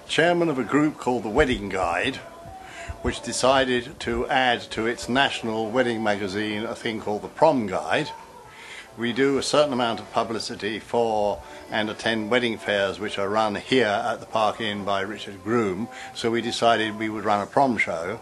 chairman of a group called the Wedding Guide, which decided to add to its national wedding magazine a thing called the Prom Guide. We do a certain amount of publicity for and attend wedding fairs which are run here at the Park Inn by Richard Groom, so we decided we would run a prom show.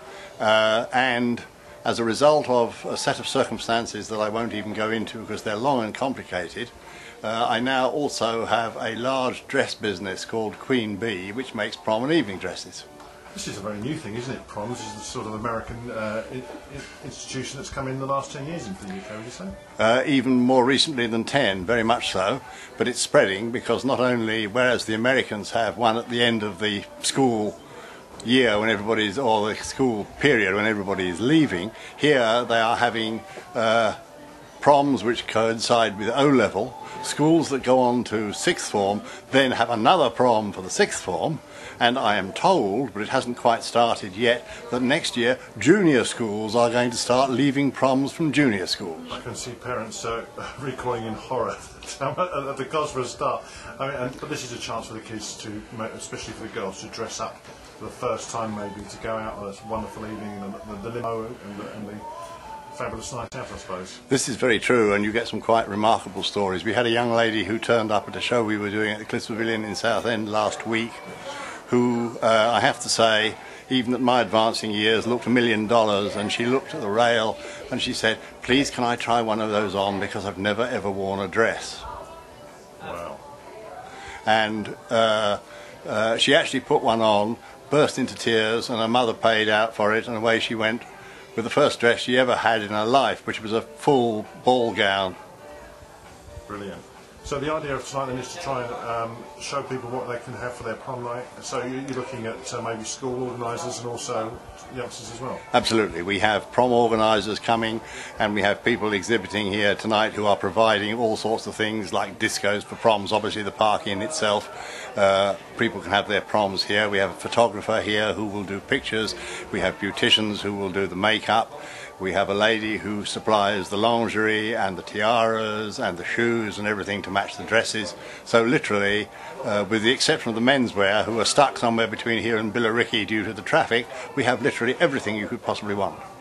And as a result of a set of circumstances that I won't even go into because they're long and complicated, I now also have a large dress business called Queen Bee, which makes prom and evening dresses. This is a very new thing, isn't it? Proms is the sort of American institution that's come in the last 10 years into the UK, would you say? Even more recently than 10, very much so. But it's spreading because not only, whereas the Americans have one at the end of the school year when everybody's, or the school period when everybody is leaving, here they are having proms which coincide with O-level. Schools that go on to sixth form then have another prom for the sixth form, and I am told, but it hasn't quite started yet, that next year junior schools are going to start leaving proms from junior schools. I can see parents recoiling in horror at the cost for a start. I mean, but this is a chance for the kids to, especially for the girls, to dress up for the first time, maybe to go out on a wonderful evening, and the limo and the fabulous night out, I suppose. This is very true, and you get some quite remarkable stories. We had a young lady who turned up at a show we were doing at the Cliffs Pavilion in Southend last week, who I have to say, even at my advancing years, looked $1 million, and she looked at the rail and she said, "Please, can I try one of those on, because I've never ever worn a dress." Wow. And she actually put one on, burst into tears, and her mother paid out for it, and away she went with the first dress she ever had in her life, which was a full ball gown. Brilliant. So the idea of tonight then is to try and show people what they can have for their prom night. So you're looking at maybe school organisers and also youngsters as well? Absolutely. We have prom organisers coming, and we have people exhibiting here tonight who are providing all sorts of things like discos for proms. Obviously the Park Inn itself, people can have their proms here. We have a photographer here who will do pictures. We have beauticians who will do the makeup. We have a lady who supplies the lingerie and the tiaras and the shoes and everything to match the dresses. So literally, with the exception of the menswear, who are stuck somewhere between here and Billericay due to the traffic, we have literally everything you could possibly want.